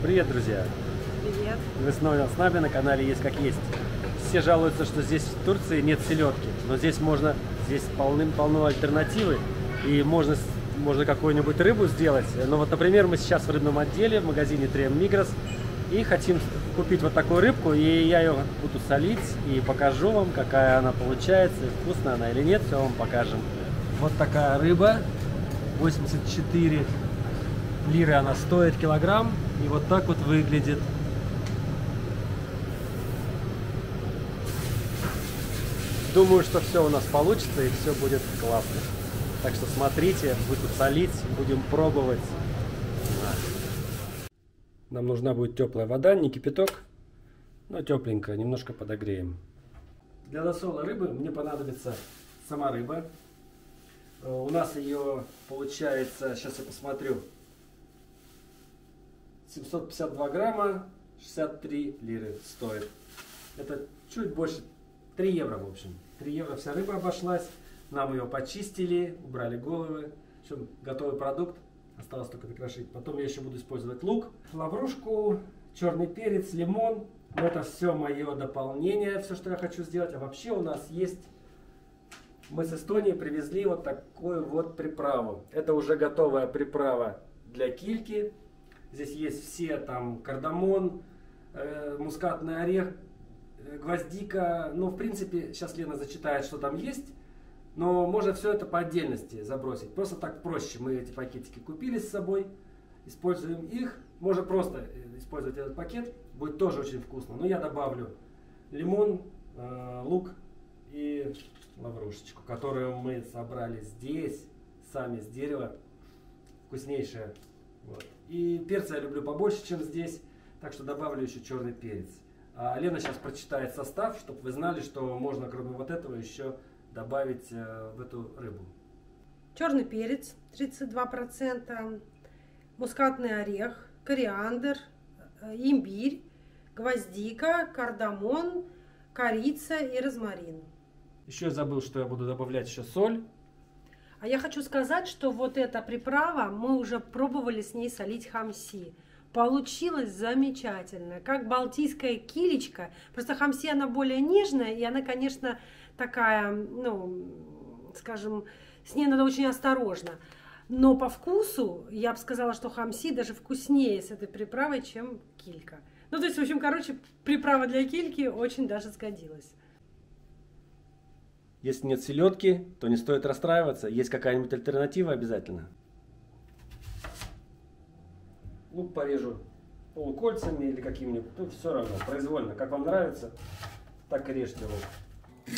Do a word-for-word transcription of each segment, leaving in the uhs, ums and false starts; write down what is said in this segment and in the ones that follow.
Привет, друзья! Привет! Вы снова с нами на канале Есть как есть. Все жалуются, что здесь в Турции нет селедки, но здесь можно, здесь полным-полно альтернативы, и можно, можно какую-нибудь рыбу сделать. Ну вот, например, мы сейчас в рыбном отделе в магазине Трем Мигрос и хотим купить вот такую рыбку, и я ее буду солить и покажу вам, какая она получается, и вкусная она или нет, все вам покажем. Вот такая рыба, восемьдесят четыре лиры она стоит килограмм, и вот так вот выглядит. Думаю, что все у нас получится и все будет классно. Так что смотрите, буду солить, будем пробовать. Нам нужна будет теплая вода, не кипяток, но тепленькая, немножко подогреем. Для засола рыбы мне понадобится сама рыба. У нас ее получается, сейчас я посмотрю, семьсот пятьдесят два грамма, шестьдесят три лиры стоит. Это чуть больше, три евро в общем. три евро вся рыба обошлась. Нам ее почистили, убрали головы. В общем, готовый продукт. Осталось только докрошить. Потом я еще буду использовать лук, лаврушку, черный перец, лимон. Но это все мое дополнение, все, что я хочу сделать. А вообще у нас есть... Мы с Эстонии привезли вот такую вот приправу. Это уже готовая приправа для кильки. Здесь есть все там кардамон, э, мускатный орех, э, гвоздика. Ну, в принципе, сейчас Лена зачитает, что там есть. Но можно все это по отдельности забросить. Просто так проще. Мы эти пакетики купили с собой, используем их. Можно просто использовать этот пакет. Будет тоже очень вкусно. Но я добавлю лимон, э, лук и лаврушечку, которую мы собрали здесь, сами с дерева. Вкуснейшая. Вот. И перца я люблю побольше, чем здесь. Так что добавлю еще черный перец. А Лена сейчас прочитает состав, чтобы вы знали, что можно кроме вот этого еще добавить э, в эту рыбу. Черный перец тридцать два процента, мускатный орех, кориандр, имбирь, гвоздика, кардамон, корица и розмарин. Еще я забыл, что я буду добавлять еще соль. А я хочу сказать, что вот эта приправа, мы уже пробовали с ней солить хамси. Получилось замечательно, как балтийская килечка. Просто хамси она более нежная, и она, конечно, такая, ну, скажем, с ней надо очень осторожно. Но по вкусу, я бы сказала, что хамси даже вкуснее с этой приправой, чем килька. Ну, то есть, в общем, короче, приправа для кильки очень даже сгодилась. Если нет селедки, то не стоит расстраиваться. Есть какая-нибудь альтернатива обязательно. Лук порежу полукольцами или какими-нибудь. Ну, все равно, произвольно. Как вам нравится, так и режьте лук.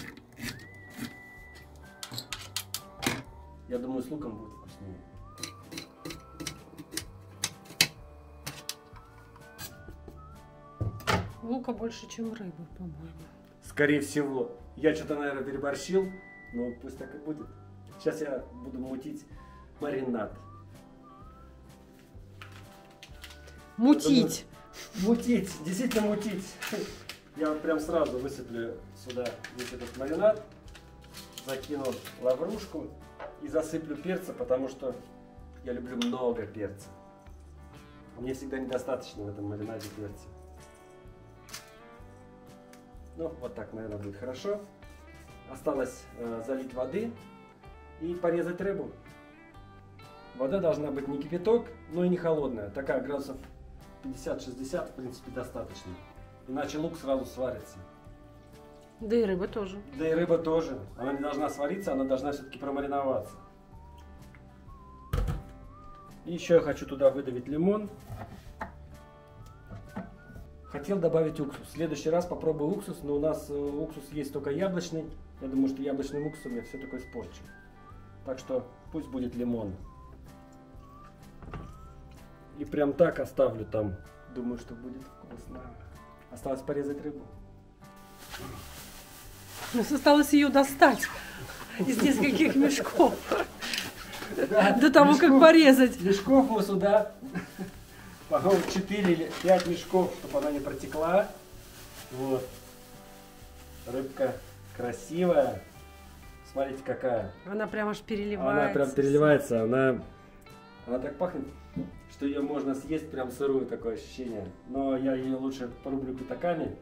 Я думаю, с луком будет вкуснее. Лука больше, чем рыбы, по-моему. Скорее всего. Я что-то, наверное, переборщил, но пусть так и будет. Сейчас я буду мутить маринад. Мутить! Думаю, мутить, действительно мутить. Я вот прям сразу высыплю сюда весь этот маринад, закину лаврушку и засыплю перца, потому что я люблю много перца. Мне всегда недостаточно в этом маринаде перца. Ну, вот так, наверное, будет хорошо. Осталось э, залить воды и порезать рыбу. Вода должна быть не кипяток, но и не холодная. Такая, градусов пятьдесят-шестьдесят, в принципе, достаточно. Иначе лук сразу сварится. Да и рыба тоже. Да и рыба тоже. Она не должна свариться, она должна все-таки промариноваться. И еще я хочу туда выдавить лимон. Хотел добавить уксус. В следующий раз попробую уксус, но у нас уксус есть только яблочный. Я думаю, что яблочным уксусом я все такое испорчу. Так что пусть будет лимон. И прям так оставлю там. Думаю, что будет вкусно. Осталось порезать рыбу. Осталось ее достать из нескольких мешков. До того, как порезать. Мешков мы сюда... По-моему, четыре или пять мешков, чтобы она не протекла. Вот. Рыбка красивая. Смотрите, какая. Она прям аж переливается. Она прям переливается. Она, она так пахнет, что что ее можно съесть прям сырую, такое ощущение. Но я ее лучше порублю пятаками.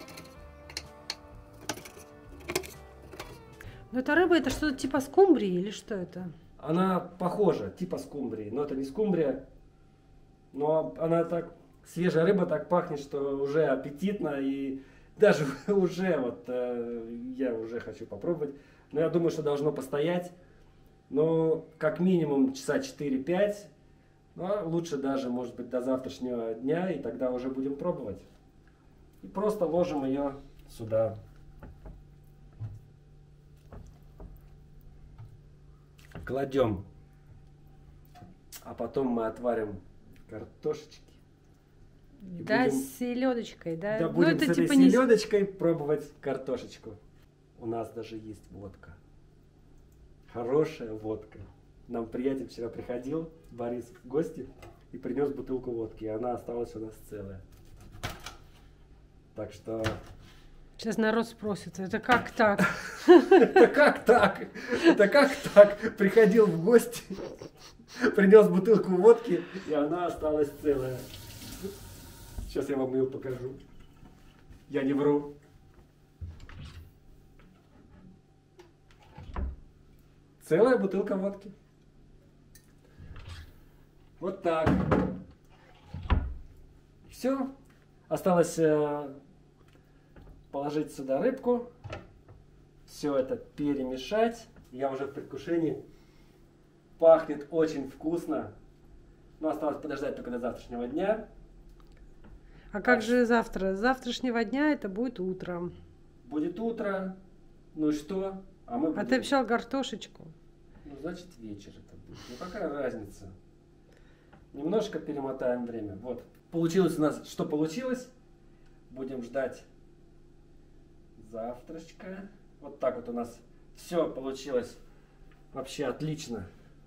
Но эта рыба, это что-то типа скумбрии или что это? Она похожа, типа скумбрии, но это не скумбрия. Но она так, свежая рыба так пахнет, что уже аппетитно, и даже уже вот э, я уже хочу попробовать. Но я думаю, что должно постоять, ну, как минимум часа четыре-пять, но лучше даже, может быть, до завтрашнего дня, и тогда уже будем пробовать. И просто ложим ее сюда. Кладем, а потом мы отварим картошечки. Да, будем, с селедочкой, да? Да, ну, будем это с этой типа селедочкой не... пробовать картошечку. У нас даже есть водка. Хорошая водка. Нам приятель вчера приходил, Борис, в гости, и принес бутылку водки, и она осталась у нас целая. Так что... Сейчас народ спросит, это как так? Это как так? Это как так? Приходил в гости, принес бутылку водки, и она осталась целая. Сейчас я вам ее покажу. Я не вру. Целая бутылка водки. Вот так. Все. Осталось э, положить сюда рыбку. Все это перемешать. Я уже в предвкушении. Пахнет очень вкусно. Но осталось подождать только до завтрашнего дня. А как а же завтра? С завтрашнего дня это будет утром. Будет утро. Ну и что? А, мы будем... а ты обещал картошечку. Ну, значит, вечер это будет. Ну, какая разница? Немножко перемотаем время. Вот. Получилось у нас, что получилось. Будем ждать завтрачка. Вот так вот у нас все получилось. Вообще отлично.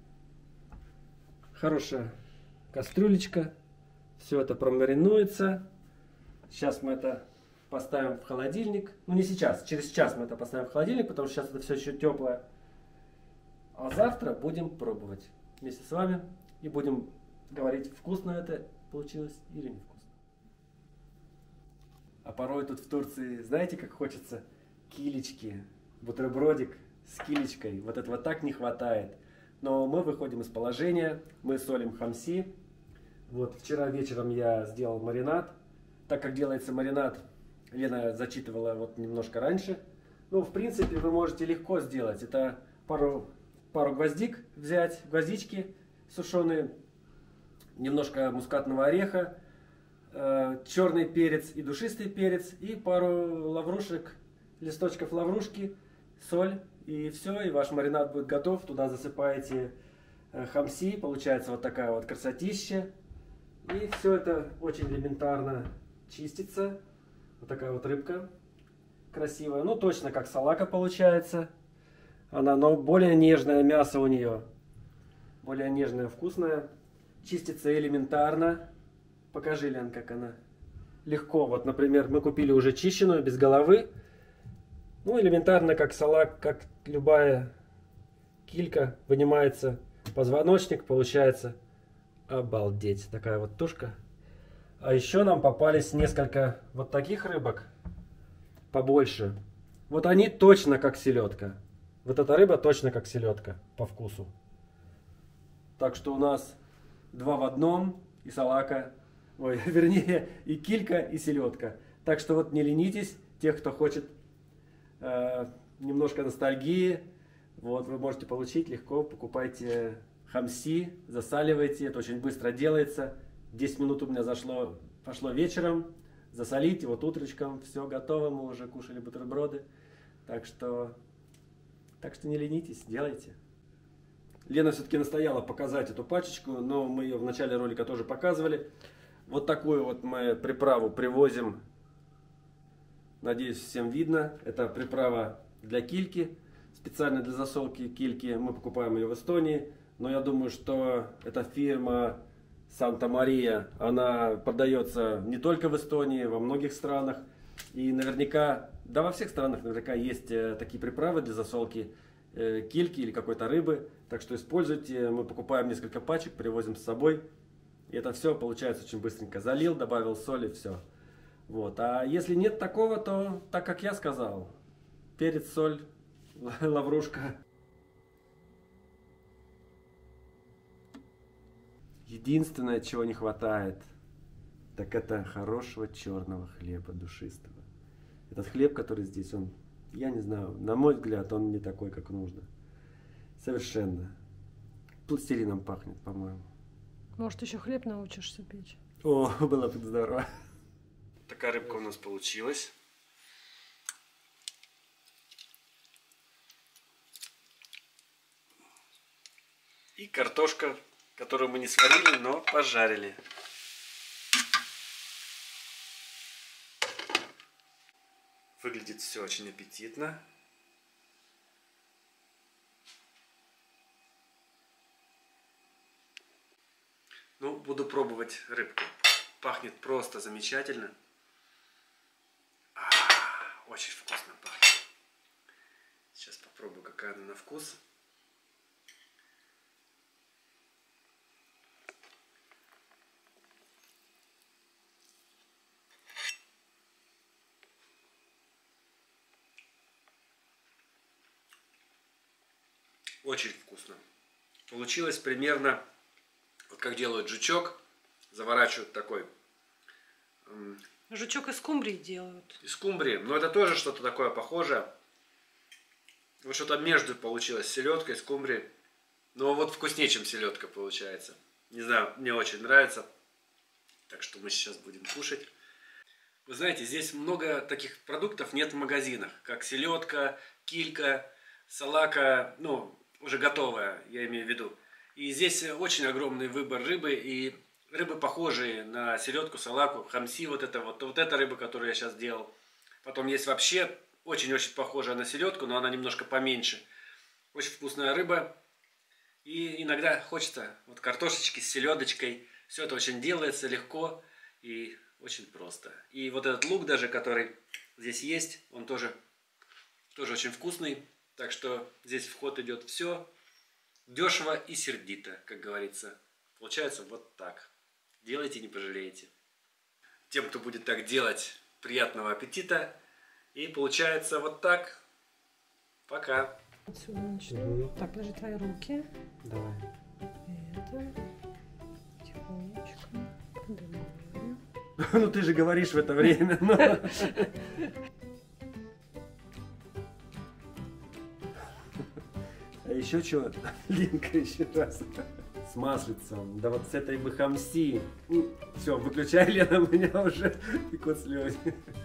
Хорошая кастрюлечка. Все это промаринуется. Сейчас мы это поставим в холодильник. Ну, не сейчас. Через час мы это поставим в холодильник, потому что сейчас это все еще теплое. А завтра будем пробовать вместе с вами. И будем говорить, вкусно это получилось или не вкусно. А порой тут в Турции, знаете, как хочется килечки, бутербродик с килечкой. Вот этого так не хватает. Но мы выходим из положения, мы солим хамси. Вот вчера вечером я сделал маринад. Так как делается маринад, Лена зачитывала вот немножко раньше. Ну, в принципе, вы можете легко сделать. Это пару, пару гвоздик взять, гвоздички сушеные, немножко мускатного ореха, э, черный перец и душистый перец, и пару лаврушек, листочков лаврушки, соль, и все, и ваш маринад будет готов. Туда засыпаете э, хамси, получается вот такая вот красотища. И все это очень элементарно чистится. Вот такая вот рыбка красивая. Ну, точно как салака получается. Она, но более нежное мясо у нее. Более нежное, вкусное. Чистится элементарно. Покажи, Лен, как она. Легко. Вот, например, мы купили уже чищенную, без головы. Ну, элементарно, как салак, как любая килька. Вынимается позвоночник, получается. Обалдеть. Такая вот тушка. А еще нам попались несколько вот таких рыбок. Побольше. Вот они точно как селедка. Вот эта рыба точно как селедка по вкусу. Так что у нас два в одном. И салака. Ой, вернее, и килька, и селедка. Так что вот не ленитесь. Тех, кто хочет э, немножко ностальгии. Вот вы можете получить легко. Покупайте хамси, засаливайте. Это очень быстро делается. десять минут у меня зашло, пошло вечером. Засолите, вот утречком все готово. Мы уже кушали бутерброды. Так что, так что не ленитесь, делайте. Лена все-таки настояла показать эту пачечку, но мы ее в начале ролика тоже показывали. Вот такую вот мы приправу привозим. Надеюсь, всем видно. Это приправа для кильки. Специально для засолки кильки. Мы покупаем ее в Эстонии. Но я думаю, что эта фирма Санта-Мария, она продается не только в Эстонии, во многих странах. И наверняка, да во всех странах наверняка есть такие приправы для засолки кильки или какой-то рыбы. Так что используйте. Мы покупаем несколько пачек, привозим с собой. И это все получается очень быстренько. Залил, добавил соли, все. Вот. А если нет такого, то так как я сказал. Перец, соль, лаврушка. Единственное, чего не хватает, так это хорошего черного хлеба душистого. Этот хлеб, который здесь, он, я не знаю, на мой взгляд, он не такой, как нужно. Совершенно. Пластилином пахнет, по-моему. Может, еще хлеб научишься печь? О, было бы здорово. Такая рыбка у нас получилась. И картошка, которую мы не сварили, но пожарили. Выглядит все очень аппетитно. Ну, буду пробовать рыбку. Пахнет просто замечательно. А, очень вкусно пахнет. Сейчас попробую, какая она на вкус. Очень вкусно. Получилось примерно, вот как делают жучок, заворачивают такой. Жучок из скумбрии делают. Из скумбрии, но это тоже что-то такое похожее. Вот что-то между получилось, селедкой, скумбрией. Но вот вкуснее, чем селедка получается. Не знаю, мне очень нравится. Так что мы сейчас будем кушать. Вы знаете, здесь много таких продуктов нет в магазинах, как селедка, килька, салака, ну, уже готовая, я имею в виду. И здесь очень огромный выбор рыбы, и рыбы похожие на селедку, салаку, хамси, вот это вот, вот эта рыба, которую я сейчас делал. Потом есть вообще очень-очень похожая на селедку, но она немножко поменьше. Очень вкусная рыба. И иногда хочется вот картошечки с селедочкой. Все это очень делается легко и очень просто. И вот этот лук даже, который здесь есть, он тоже, тоже очень вкусный. Так что здесь в ход идет все дешево и сердито, как говорится. Получается вот так. Делайте, не пожалеете. Тем, кто будет так делать, приятного аппетита. И получается вот так. Пока. Отсюда начну. Угу. Так, подожди, твои руки. Давай. Это. Тихонечко. Поднимаю. Ну ты же говоришь в это время. А еще что? Линка еще раз. С маслицем. Да вот с этой бы хамси. Все, выключай, Лена, у меня уже текут слезы.